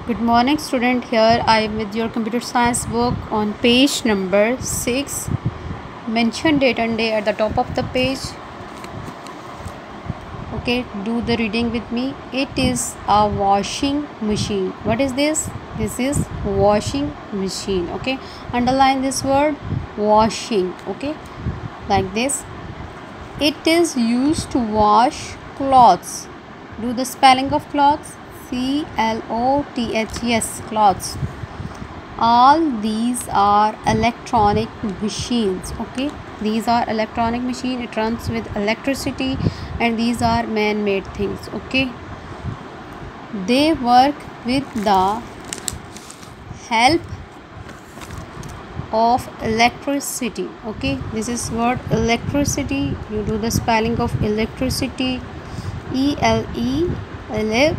Good morning student. Here I am with your computer science book on page number 6. Mention date and day at the top of the page. Okay, do the reading with me. It is a washing machine. What is this? This is washing machine. Okay, underline this word washing. Okay, like this. It is used to wash clothes. Do the spelling of clothes. CLOTHS, clothes. All these are electronic machines. Okay, these are electronic machine. It runs with electricity and these are man-made things. Okay, they work with the help of electricity. Okay, this is word electricity. You do the spelling of electricity. ELEC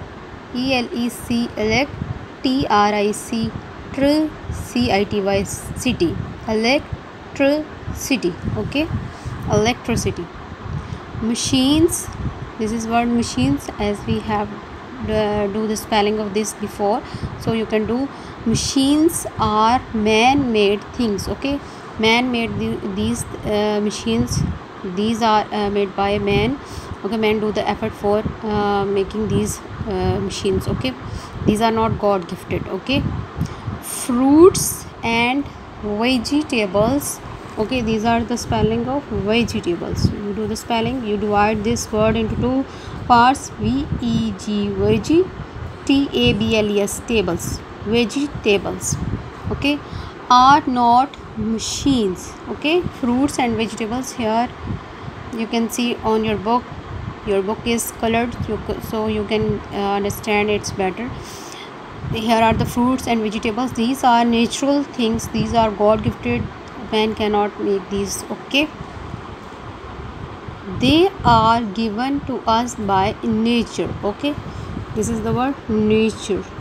TRIC electricity. Okay, electricity. Machines, this is word machines, as we have do the spelling of this before, so you can do machines are man-made things. Okay, man-made, these machines, these are made by man. Okay, man do the effort for making these machines. Okay, these are not God gifted. Okay, fruits and vegetables. Okay, these are the spelling of vegetables. You do the spelling, you divide this word into two parts. VEG, veg, TABLES, tables, vegetables. Okay, are not machines. Okay, fruits and vegetables. Here you can see on your book is colored, so you can understand it's better. Here are the fruits and vegetables. These are natural things. These are God gifted. Man cannot make these. Okay, they are given to us by nature. Okay, this is the word nature.